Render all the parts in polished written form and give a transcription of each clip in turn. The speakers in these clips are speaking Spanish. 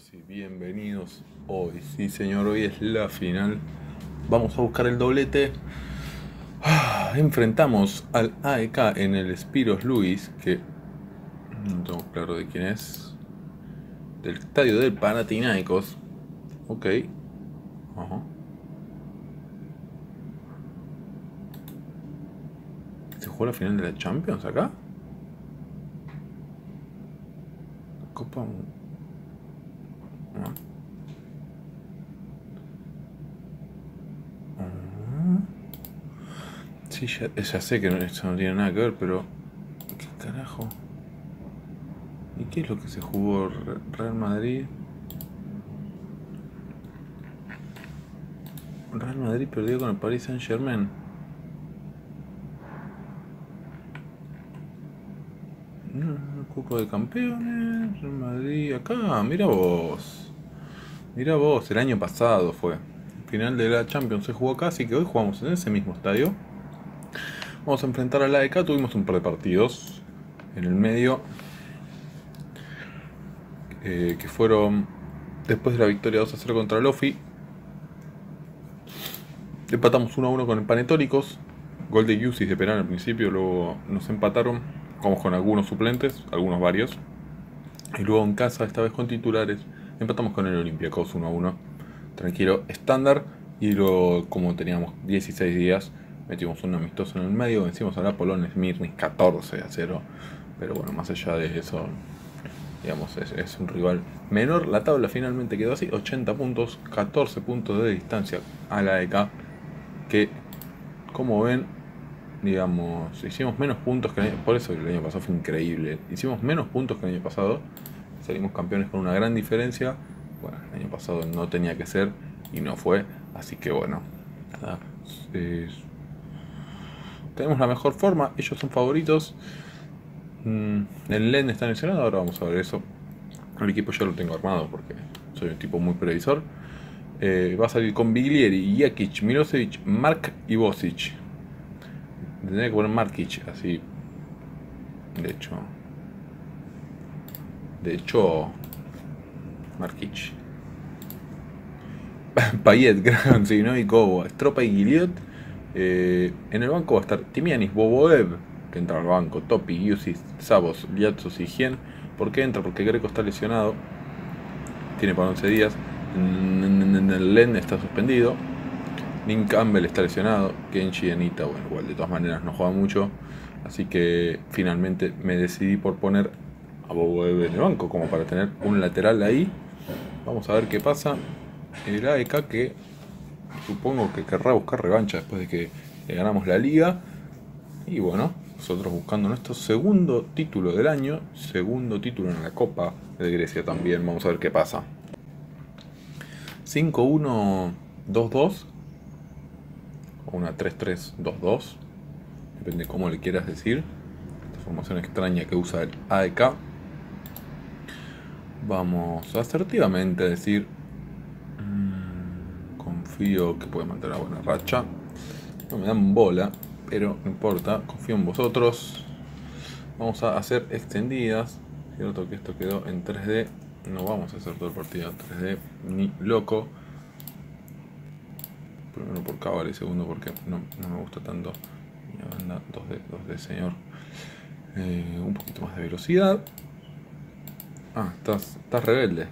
Sí, bienvenidos hoy. Sí, señor, hoy es la final. Vamos a buscar el doblete. Enfrentamos al AEK en el Spiros Luis, que no tengo claro de quién es. Del estadio del Panathinaikos. Ok. Ajá. ¿Se jugó la final de la Champions acá? Copa. Ah. Ah. Sí, ya sé que esto no tiene nada que ver, pero. ¿Qué carajo? ¿Y qué es lo que se jugó Real Madrid? Real Madrid perdió con el Paris Saint-Germain. Copa de Campeones, Real Madrid, acá, mira vos. Mira vos, el año pasado fue. El final de la Champions se jugó acá, así que hoy jugamos en ese mismo estadio. Vamos a enfrentar a la AEK, tuvimos un par de partidos en el medio. Que fueron después de la victoria 2-0 contra el OFI. Empatamos 1-1 con el Panetóricos. Gol de Yusis de penal al principio, luego nos empataron. Jugamos con algunos suplentes, algunos varios. Y luego en casa, esta vez con titulares, empatamos con el Olympiacos 1-1. Tranquilo, estándar. Y luego, como teníamos 16 días, metimos un amistoso en el medio. Vencimos a la Polón Smirnis 14-0. Pero bueno, más allá de eso, digamos, es un rival menor. La tabla finalmente quedó así: 80 puntos, 14 puntos de distancia a la EK. Que, como ven, digamos, hicimos menos puntos que el año, por eso el año pasado fue increíble. Hicimos menos puntos que el año pasado, salimos campeones con una gran diferencia. Bueno, el año pasado no tenía que ser y no fue, así que bueno, nada, tenemos la mejor forma, ellos son favoritos. El Len está lesionado, ahora vamos a ver eso. El equipo ya lo tengo armado porque soy un tipo muy previsor. Va a salir con Biglieri, Jakic, Milosevic, Mark y Bosic. Tendría que poner Markic, así. De hecho. Markic. Payet, Graham, Signovic, Gobo, Stropa y Giliot. En el banco va a estar Timianis, Boboev, que entra al banco, Topi, Yusis, Sabos, Liatsos y Hien. ¿Por qué entra? Porque Greco está lesionado. Tiene para 11 días. El Len está suspendido. Nin Campbell está lesionado. Kenshi y Anita, bueno, igual de todas maneras no juega mucho. Así que finalmente me decidí por poner a Boboev en el banco, como para tener un lateral ahí. Vamos a ver qué pasa. El AEK, que supongo que querrá buscar revancha después de que le ganamos la liga. Y bueno, nosotros buscando nuestro segundo título del año. Segundo título en la Copa de Grecia también. Vamos a ver qué pasa. 5-1-2-2 o una 3-3-2-2, depende de cómo le quieras decir. Esta formación extraña que usa el AEK. Vamos asertivamente a decir, confío que puede mantener una buena racha. No me dan bola, pero no importa, confío en vosotros. Vamos a hacer extendidas. Cierto que esto quedó en 3D. No vamos a hacer todo el partido en 3D ni loco. Primero por cabal y segundo porque no me gusta tanto la banda 2D señor. Un poquito más de velocidad. Estás rebelde.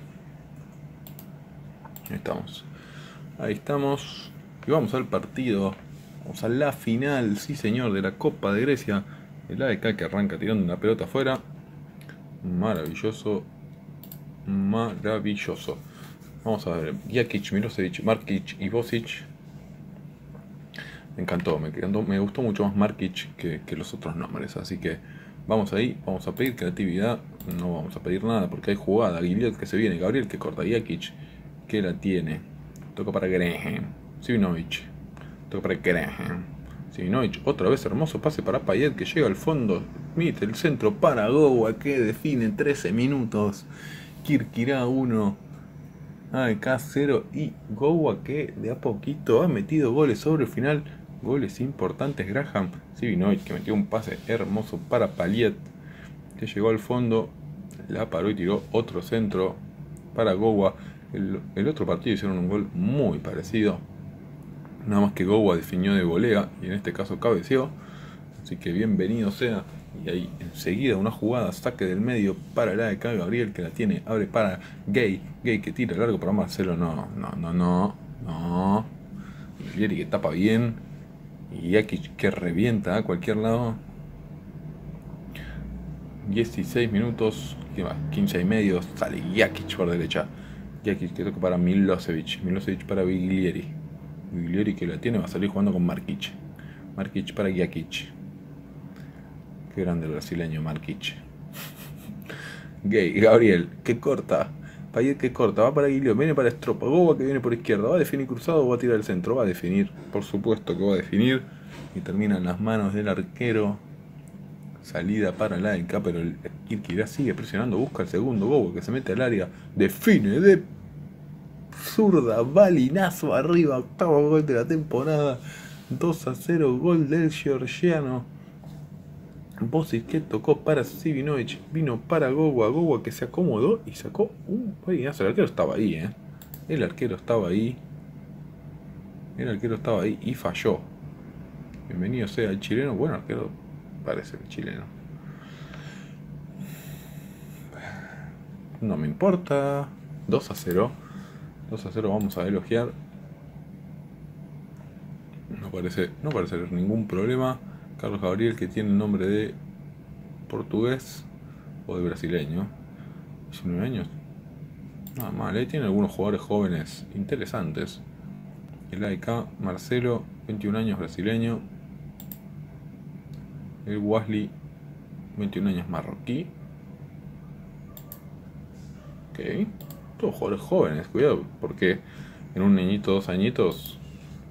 Ahí estamos. Y vamos al partido. Vamos a la final, sí señor, de la Copa de Grecia. El AEK que arranca tirando una pelota afuera. Maravilloso. Maravilloso. Vamos a ver. Jakic, Milosevic, Markic y Bosic. Me encantó, me gustó mucho más Markic que los otros nombres. Así que vamos ahí, vamos a pedir creatividad. No vamos a pedir nada porque hay jugada. Giliot que se viene, Gabriel que corta, Jakic que la tiene. Toca para Graham. Sivinovic. Toca para Graham. Sivinovic, otra vez hermoso pase para Payet que llega al fondo. Smith, el centro para Gowa que define en 13 minutos. Kirkirá 1. AEK 0 y Gowa que de a poquito ha metido goles sobre el final. Goles importantes. Graham, Sivinovic que metió un pase hermoso para Payet que llegó al fondo, la paró y tiró otro centro para Gowa. El otro partido hicieron un gol muy parecido. Nada más que Gowa definió de volea y en este caso cabeceó. Así que bienvenido sea. Y ahí enseguida una jugada, saque del medio para la de Gabriel que la tiene, abre para Gay que tira largo para Marcelo, no. Viglieri que tapa bien. Y Jakic que revienta a cualquier lado. 16 minutos, 15 y medio, sale Jakic por derecha. Jakic que toca para Milosevic para Viglieri que la tiene, va a salir jugando con Markic para Jakic. Qué grande el brasileño Markic. Gabriel que corta, Payet que corta, va para Guilherme, viene para Stropa, Gowa que viene por izquierda, va a definir cruzado o va a tirar el centro, va a definir, por supuesto que va a definir, y termina en las manos del arquero. Salida para la AEK, pero el Kirkira sigue presionando, busca el segundo. Gowa que se mete al área, define de zurda, balinazo arriba, octavo gol de la temporada, 2-0, gol del georgiano. Bosic que tocó para Sivinovic, vino para Gowa que se acomodó y sacó un balinazo. El arquero estaba ahí, el arquero estaba ahí y falló. Bienvenido sea el chileno, bueno arquero parece el chileno. No me importa. 2-0. Vamos a elogiar. No parece haber ningún problema. Carlos Gabriel que tiene el nombre de portugués o de brasileño. 19 años. Nada mal, tiene algunos jugadores jóvenes interesantes. El AEK, Marcelo, 21 años, brasileño. El Wesley, 21 años, marroquí. Ok. Todos jugadores jóvenes, cuidado, porque en un niñito, 2 añitos,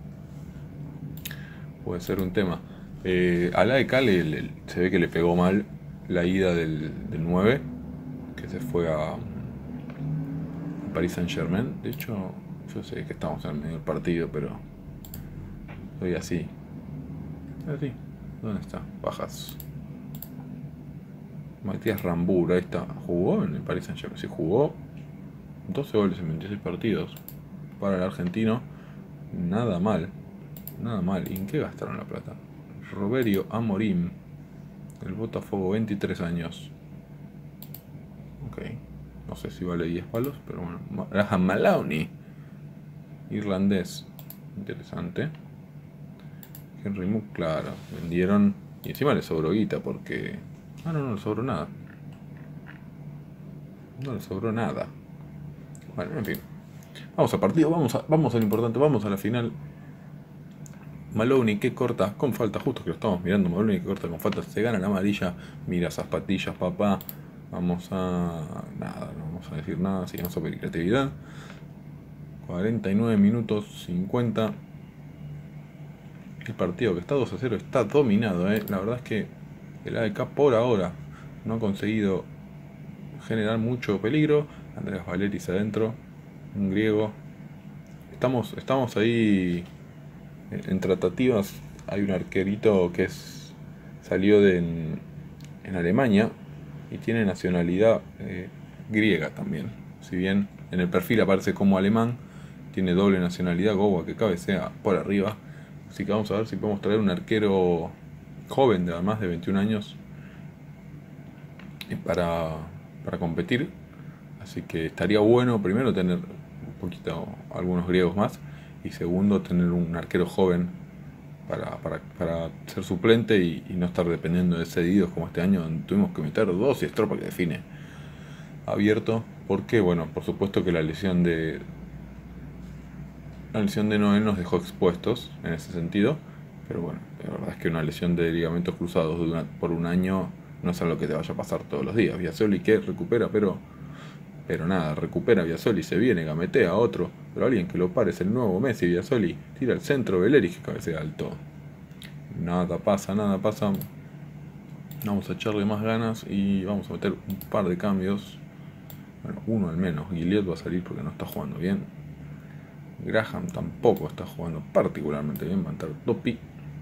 puede ser un tema. A la AEK se ve que le pegó mal la ida del 9, que se fue a Paris Saint-Germain. De hecho, yo sé que estamos en el medio del partido, pero soy así. ¿Dónde está? Bajas. Matías Rambur, ahí está. ¿Jugó en el Paris Saint-Germain? Sí, jugó 12 goles en 26 partidos. Para el argentino, nada mal. ¿Y en qué gastaron la plata? Roberio Amorim, el Botafogo, 23 años. Ok. No sé si vale 10 palos, pero bueno. Graham Maloney, irlandés. Interesante. Henry Mook, claro, vendieron y encima le sobró guita porque... no le sobró nada. Bueno, en fin. Vamos al partido, vamos a lo importante, vamos a la final. Maloney que corta con falta, justo que lo estamos mirando. Maloney que corta con falta, se gana la amarilla. Mira esas patillas, papá. No vamos a decir nada, sigamos a pedir creatividad. 49 minutos 50. El partido que está 2-0 está dominado, La verdad es que el AEK por ahora no ha conseguido generar mucho peligro. Andreas Valeris adentro, un griego. Estamos ahí en tratativas. Hay un arquerito que salió en Alemania y tiene nacionalidad griega también. Si bien en el perfil aparece como alemán, tiene doble nacionalidad. Gowa que cabecea por arriba. Así que vamos a ver si podemos traer un arquero joven de más de 21 años para competir. Así que estaría bueno primero tener un poquito algunos griegos más y segundo tener un arquero joven para ser suplente y no estar dependiendo de cedidos como este año donde tuvimos que meter 2 y Stropa que define abierto. Porque bueno, por supuesto que la lesión de Noel nos dejó expuestos en ese sentido, pero bueno, la verdad es que una lesión de ligamentos cruzados por un año no es algo que te vaya a pasar todos los días. Biasoli que recupera, pero nada, recupera Biasoli, se viene, gametea a otro, pero alguien que lo pare es el nuevo Messi. Biasoli tira al centro, Veleris que cabecea alto. Nada pasa. Vamos a echarle más ganas y vamos a meter un par de cambios. Bueno, uno al menos. Guillet va a salir porque no está jugando bien. Graham tampoco está jugando particularmente bien. Va a entrar Topi.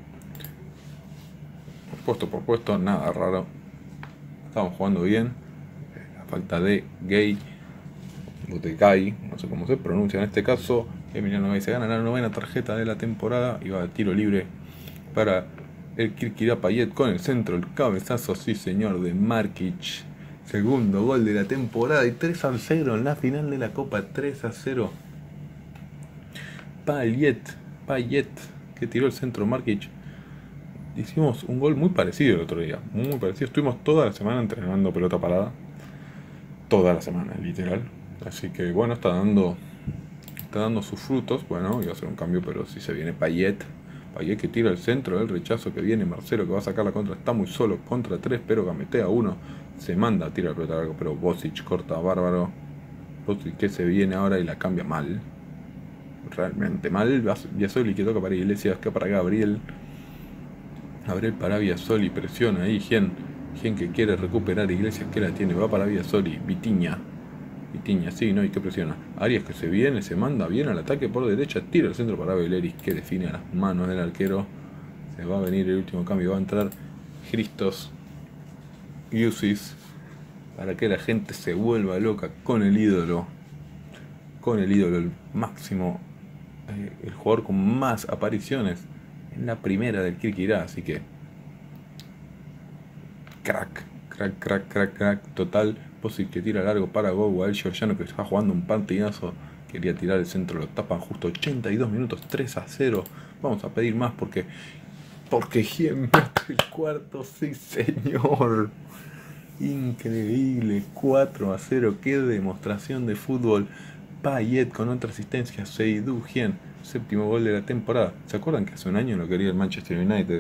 Por puesto, nada raro. Estamos jugando bien. La falta de Gay Botekai, no sé cómo se pronuncia en este caso. Emiliano Gay se gana la 9ª tarjeta de la temporada y va a tiro libre para el Kirkirá Payet con el centro, el cabezazo, sí señor, de Markic. Segundo gol de la temporada y 3-0 en la final de la Copa, 3-0. Payet, que tiró el centro Markic. Hicimos un gol muy parecido el otro día, muy parecido. Estuvimos toda la semana entrenando pelota parada. Toda la semana, literal. Así que bueno, está dando sus frutos. Bueno, iba a hacer un cambio, pero si se viene Payet que tira el centro, el rechazo que viene, Marcelo que va a sacar la contra, está muy solo, contra 3, pero gametea uno, se manda a tirar el pelota largo, pero Bosic corta bárbaro. Bosic que se viene ahora y la cambia mal, realmente mal. Biasoli que toca para Iglesias, que para Gabriel para Biasoli, presiona ahí, Gen que quiere recuperar Iglesias, que la tiene, va para Biasoli, Vitinha, sí, no, y que presiona. Arias que se viene, se manda bien al ataque por derecha, tira el centro para Beleris, que define a las manos del arquero. Se va a venir el último cambio, va a entrar Christos Usis para que la gente se vuelva loca con el ídolo, el máximo, el jugador con más apariciones en la primera del Kirkirá, así que crack total. Posible que tira largo para Gowa, el georgiano que está jugando un partidazo, quería tirar el centro, lo tapan justo 82 minutos, 3-0. Vamos a pedir más porque Gien mete el cuarto, sí señor, increíble, 4-0, qué demostración de fútbol. Payet con otra asistencia, Seydou Gien, séptimo gol de la temporada. ¿Se acuerdan que hace un año lo quería el Manchester United?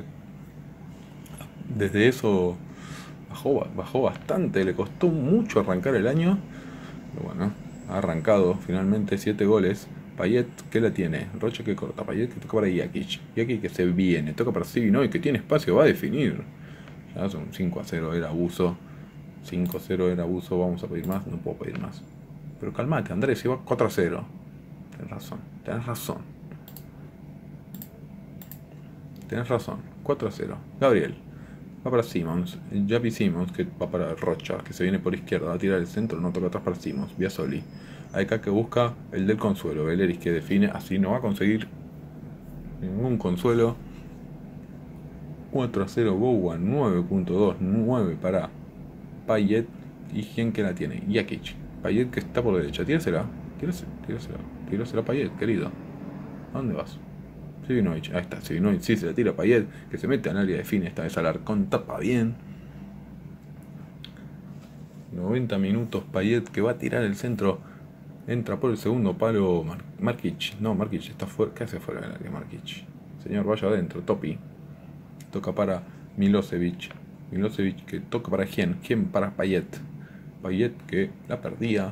Desde eso bajó bastante, le costó mucho arrancar el año, pero bueno, ha arrancado finalmente, 7 goles. Payet que la tiene, Rocha que corta, Payet que toca para Jakic que se viene, toca para Sivinoy que tiene espacio, va a definir. Ya son 5-0, era abuso, 5-0 era abuso, vamos a pedir más, no puedo pedir más. Pero calmate Andrés, si va 4-0. Tenés razón, 4-0. Gabriel va para Simons, Javi Simons que va para Rocha, que se viene por izquierda, va a tirar el centro, no toca atrás para Simons, Biasoli. Aika que busca el del consuelo, Beleris que define, así no va a conseguir ningún consuelo. 4-0 Gowa, 9.2, 9 para Payet y Gien que la tiene, Jakic. Payet que está por derecha, tírasela Payet, querido. ¿A dónde vas? Sivinovic, ahí está, Sivinovic sí se la tira a Payet, que se mete al área, define esta vez Alarcón, tapa bien. 90 minutos, Payet que va a tirar el centro, entra por el segundo palo Markic, no, Markic está fuera, ¿qué hace fuera del área Markic? Señor, vaya adentro, Topi. Toca para Milosevic que toca para Gien para Payet que la perdía.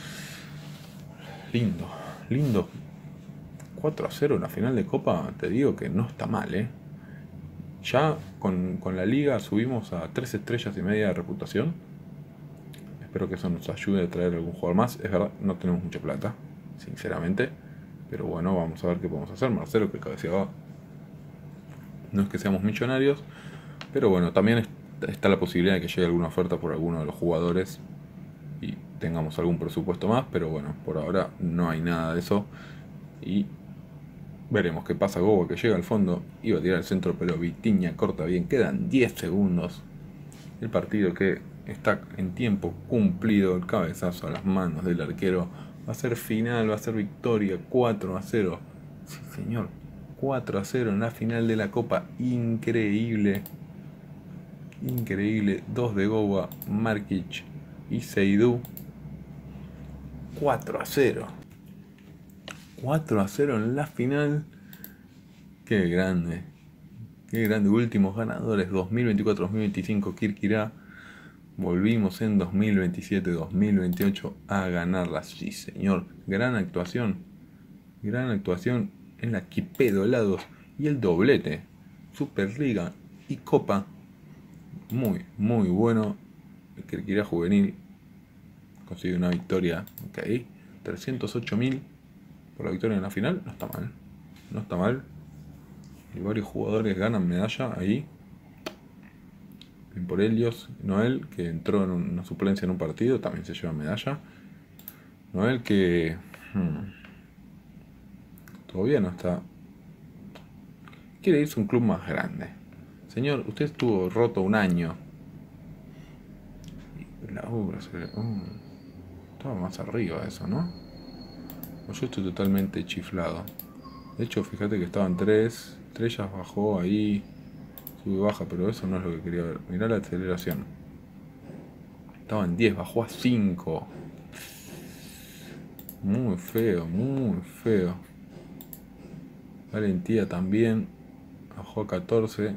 Lindo 4-0 en la final de Copa, te digo que no está mal, Ya con la liga subimos a 3 estrellas y media de reputación. Espero que eso nos ayude a traer algún jugador más. Es verdad, no tenemos mucha plata, sinceramente, pero bueno, vamos a ver qué podemos hacer. Marcelo que cabeceaba, no es que seamos millonarios, pero bueno, también está la posibilidad de que llegue alguna oferta por alguno de los jugadores y tengamos algún presupuesto más, pero bueno, por ahora no hay nada de eso y veremos qué pasa. Gowa que llega al fondo, iba a tirar el centro, pero Vitinha corta bien, quedan 10 segundos. El partido que está en tiempo cumplido, el cabezazo a las manos del arquero, va a ser final, va a ser victoria, 4-0. Sí señor, 4-0 en la final de la Copa, increíble. 2 de Gowa, Markic y Seydou. 4-0 en la final. Qué grande, últimos ganadores 2024-2025 Kirkirá. Volvimos en 2027-2028 a ganarla, sí señor. Gran actuación en la Quipedolados y el doblete, Superliga y Copa. Muy bueno. El Kirkirá juvenil consigue una victoria, ok. 308.000 por la victoria en la final, no está mal. Y varios jugadores ganan medalla ahí. Por Helios Noel, que entró en una suplencia en un partido, también se lleva medalla. Noel que todavía no está. Quiere irse a un club más grande. Señor, usted estuvo roto un año. La obra se le... estaba más arriba eso, ¿no? O yo estoy totalmente chiflado. De hecho, fíjate que estaban 3. Estrellas bajó ahí. Sube baja, pero eso no es lo que quería ver. Mirá la aceleración. Estaba en 10, bajó a 5. Muy feo, muy feo. Valentía también. Bajó a 14.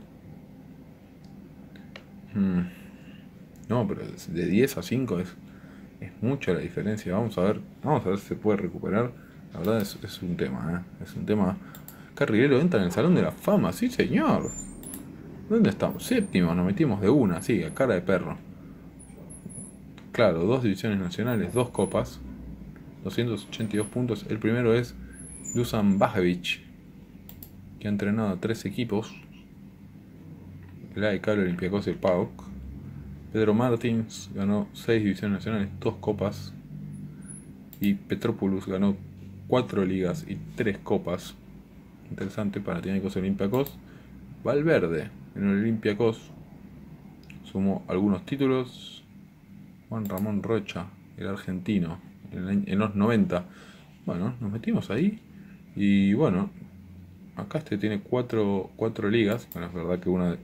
No, pero de 10 a 5 es mucha la diferencia. Vamos a ver si se puede recuperar. La verdad es un tema, ¿eh? Es un tema. Carrilero entra en el Salón de la Fama, sí señor. ¿Dónde estamos? Séptimo, nos metimos de una, sí, a cara de perro. Claro, 2 divisiones nacionales, 2 copas, 282 puntos. El primero es Dusan Bajevic, que ha entrenado a 3 equipos: el AEK, el Olympiacos y el PAOK. Pedro Martins ganó 6 divisiones nacionales, 2 copas. Y Petropoulos ganó 4 ligas y 3 copas. Interesante, Panathinaikos y Olympiacos. Valverde en el Olympiacos sumó algunos títulos. Juan Ramón Rocha, el argentino, en los 90. Bueno, nos metimos ahí. Y bueno, acá este tiene 4 ligas. Bueno, es verdad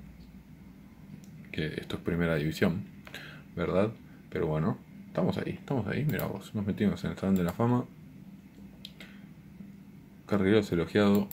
que esto es primera división, ¿verdad? Pero bueno, estamos ahí, mira vos. Nos metimos en el Salón de la Fama. Carrileros elogiado,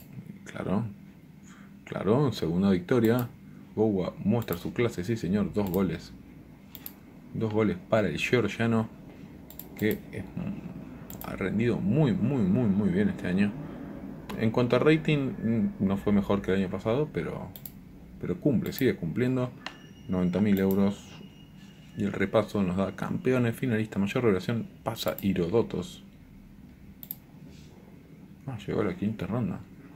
claro, segunda victoria. Bowa muestra su clase, sí señor, 2 goles. 2 goles para el georgiano, que ha rendido muy bien este año. En cuanto a rating, no fue mejor que el año pasado, pero sigue cumpliendo. 90.000 euros. Y el repaso nos da campeones, finalista, mayor revelación, pasa Irodotos. Llegó a la quinta ronda.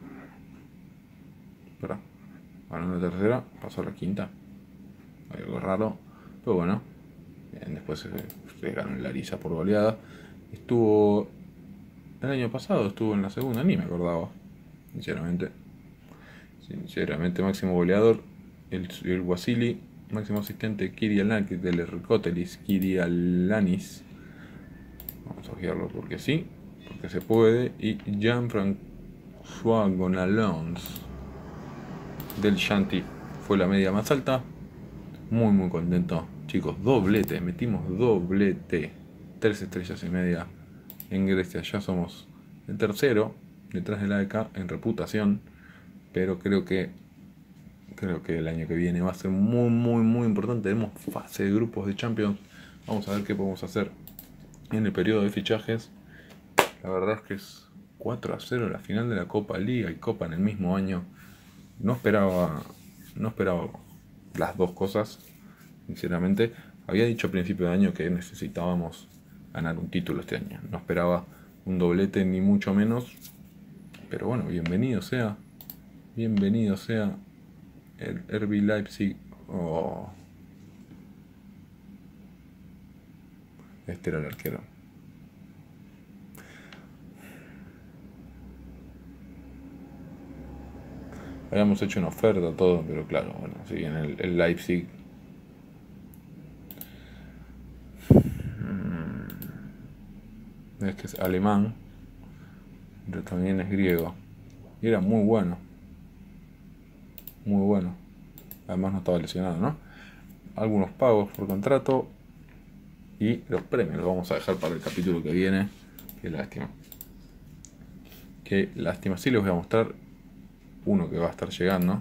Espera, ganó la tercera, pasó a la quinta. Hay algo raro, pero bueno. Bien, después se ganó el Larissa por goleada. Estuvo el año pasado, estuvo en la segunda, ni me acordaba. Sinceramente, máximo goleador el Wasili. Máximo asistente Kyrialanis del Ricotelis, Kyrialanis. Vamos a ojearlo porque sí, porque se puede. Y Jean-François Gonalons del Shanti fue la media más alta. Muy contento, chicos. Doblete, metimos doblete. 3 estrellas y media en Grecia. Ya somos el tercero detrás del AEK en reputación. Pero creo que el año que viene va a ser muy importante. Tenemos fase de grupos de Champions. Vamos a ver qué podemos hacer en el periodo de fichajes. La verdad es que es 4-0 la final de la Copa Liga y Copa en el mismo año. No esperaba las dos cosas, sinceramente. Había dicho a principio de año que necesitábamos ganar un título este año. No esperaba un doblete ni mucho menos. Pero bueno, bienvenido sea el RB Leipzig. Este era el arquero. Habíamos hecho una oferta, todo, pero claro, bueno, sí, en el Leipzig. Es que es alemán, pero también es griego. Y era muy bueno. Además no estaba lesionado, ¿no? Algunos pagos por contrato. Y los premios los vamos a dejar para el capítulo que viene. Qué lástima. Sí les voy a mostrar uno que va a estar llegando.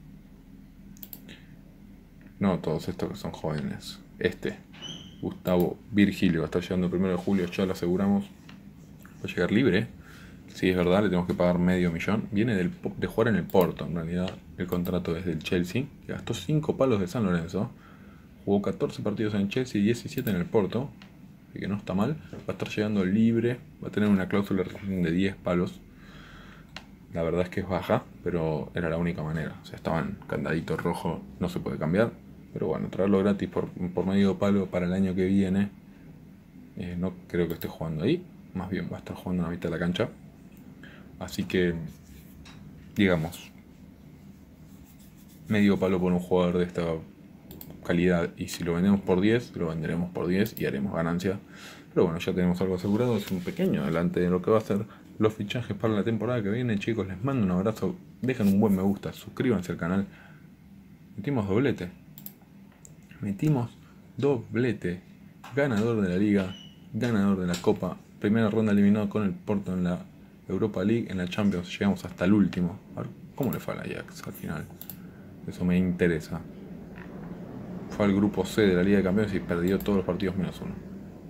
No todos estos que son jóvenes. Gustavo Virgilio va a estar llegando el 1 de julio, ya lo aseguramos. Va a llegar libre. Sí, es verdad, le tenemos que pagar $500.000. Viene de jugar en el Porto, en realidad. El contrato es del Chelsea, que gastó 5 palos de San Lorenzo. Jugó 14 partidos en Chelsea y 17 en el Porto. Así que no está mal. Va a estar llegando libre. Va a tener una cláusula de 10 palos. La verdad es que es baja, pero era la única manera. O sea, estaba en candadito rojo, no se puede cambiar. Pero bueno, traerlo gratis por medio palo para el año que viene. No creo que esté jugando ahí. más bien va a estar jugando en la mitad de la cancha. Así que, digamos, medio palo por un jugador de esta calidad. Y si lo vendemos por 10, lo venderemos por 10 y haremos ganancia. Pero bueno, ya tenemos algo asegurado. Es un pequeño adelante de lo que va a ser los fichajes para la temporada que viene. Chicos, les mando un abrazo. Dejen un buen me gusta. Suscríbanse al canal. Metimos doblete. Metimos doblete. Ganador de la liga. Ganador de la copa. Primera ronda eliminado con el Porto en la Europa League. En la Champions llegamos hasta el último. A ver cómo le fue al Ajax al final. Eso me interesa. Fue al grupo C de la Liga de Campeones y perdió todos los partidos menos uno.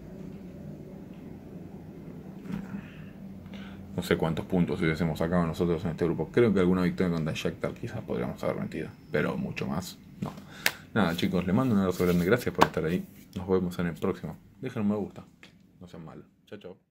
No sé cuántos puntos hubiésemos sacado nosotros en este grupo. Creo que alguna victoria contra Shakhtar quizás podríamos haber metido. Pero mucho más, no. Nada, chicos, les mando un abrazo grande. Gracias por estar ahí. Nos vemos en el próximo. Dejen un me gusta. No sean malos. Chao, chao.